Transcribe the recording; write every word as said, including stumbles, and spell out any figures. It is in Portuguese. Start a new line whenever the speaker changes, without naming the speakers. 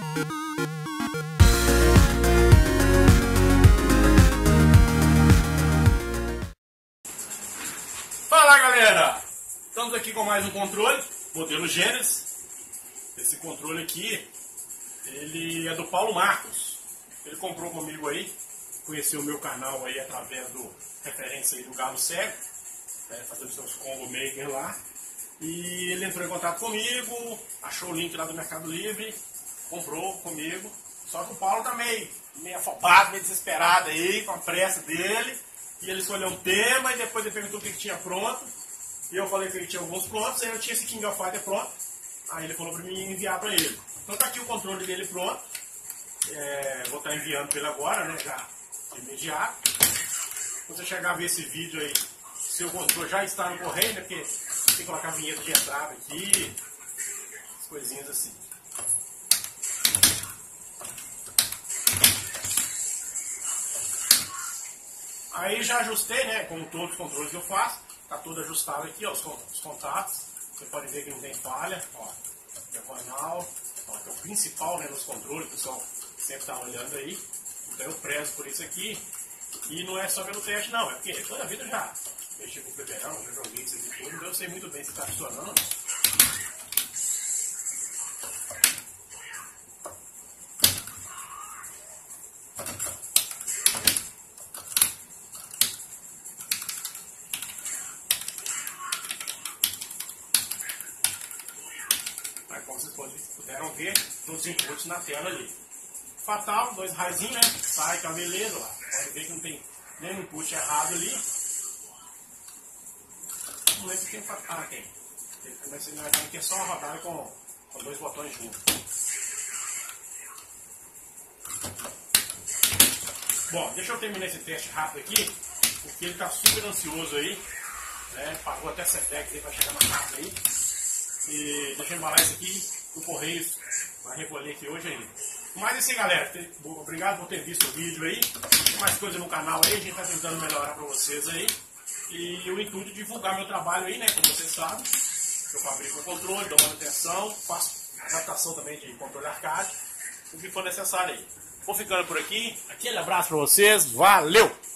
Fala galera, estamos aqui com mais um controle, modelo Genesis. Esse controle aqui, ele é do Paulo Marcos. Ele comprou comigo aí, conheceu o meu canal aí através do referência aí do Galo Cego, né, fazendo seus combo maker lá. E ele entrou em contato comigo, achou o link lá do Mercado Livre, comprou comigo. Só que o Paulo tá meio, meio afobado, meio desesperado aí, com a pressa dele. E ele escolheu um tema e depois ele perguntou o que, que tinha pronto. E eu falei que ele tinha alguns prontos, aí eu tinha esse King of Fighter pronto. Aí ele falou pra mim enviar pra ele. Então tá aqui o controle dele pronto. É, vou estar enviando pra ele agora, né, já de imediato. Quando você chegar a ver esse vídeo aí, seu controle já está no correio, né, porque tem que colocar a vinheta de entrada aqui, as coisinhas assim. Aí já ajustei, né, como todos os controles que eu faço, tá tudo ajustado aqui, ó, os contatos. Você pode ver que não tem falha, ó, diagonal, ó, que é o principal, né, nos controles, o pessoal sempre tá olhando aí. Então eu prezo por isso aqui. E não é só pelo teste não, é porque toda a vida eu já mexi com o peperão, já joguei isso aqui tudo, então eu sei muito bem se está funcionando. Aí, como vocês puderam ver, todos os inputs na tela ali. Fatal, dois raizinhos, né? Sai com a beleza lá. Pode ver que não tem nenhum input errado ali. Não lembro se tem fatal. Ah, tem. Mas você vai ver que é só uma rodada com, com dois botões juntos. Bom, deixa eu terminar esse teste rápido aqui, porque ele está super ansioso aí. Né? Pagou até Cetex aí para chegar na casa aí. E deixa eu embalar isso aqui, o Correio vai recolher aqui hoje ainda. Mas assim galera, obrigado por ter visto o vídeo aí. Tem mais coisa no canal aí, a gente está tentando melhorar para vocês aí. E o intuito de divulgar meu trabalho aí, né, como vocês sabem. Eu fabrico o controle, dou manutenção, faço adaptação também de controle arcade, o que for necessário aí. Vou ficando por aqui, aquele abraço para vocês, valeu!